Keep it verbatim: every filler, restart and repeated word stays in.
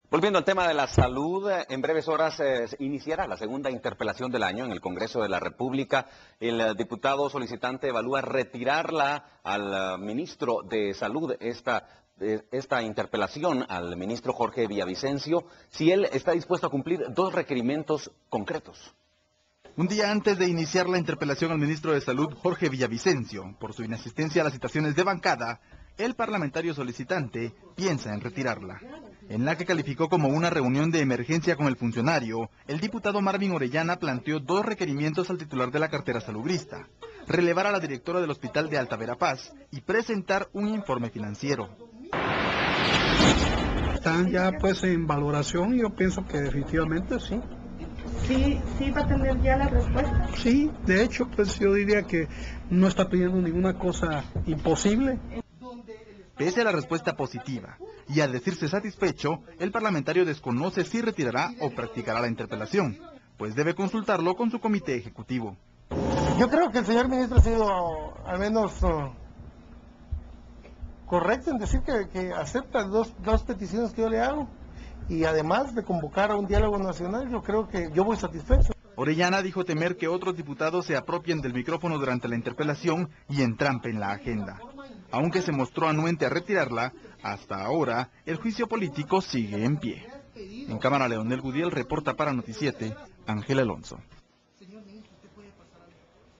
Volviendo al tema de la salud, en breves horas eh, iniciará la segunda interpelación del año en el Congreso de la República. El eh, diputado solicitante evalúa retirarla al eh, ministro de Salud, esta, eh, esta interpelación al ministro Jorge Villavicencio, si él está dispuesto a cumplir dos requerimientos concretos. Un día antes de iniciar la interpelación al ministro de Salud, Jorge Villavicencio, por su inasistencia a las citaciones de bancada, el parlamentario solicitante piensa en retirarla. En la que calificó como una reunión de emergencia con el funcionario, el diputado Marvin Orellana planteó dos requerimientos al titular de la cartera salubrista: relevar a la directora del Hospital de Alta Verapaz y presentar un informe financiero. Están ya pues en valoración y yo pienso que definitivamente sí. ¿Sí, sí va a tener ya la respuesta? Sí, de hecho pues yo diría que no está pidiendo ninguna cosa imposible. Pese a la respuesta positiva y al decirse satisfecho, el parlamentario desconoce si retirará o practicará la interpelación, pues debe consultarlo con su comité ejecutivo. Yo creo que el señor ministro ha sido al menos uh, correcto en decir que, que acepta dos, dos peticiones que yo le hago, y además de convocar a un diálogo nacional, yo creo que yo voy satisfecho. Orellana dijo temer que otros diputados se apropien del micrófono durante la interpelación y entrampen la agenda. Aunque se mostró anuente a retirarla, hasta ahora el juicio político sigue en pie. En cámara, Leonel Gudiel reporta para Noticiete, Ángel Alonso.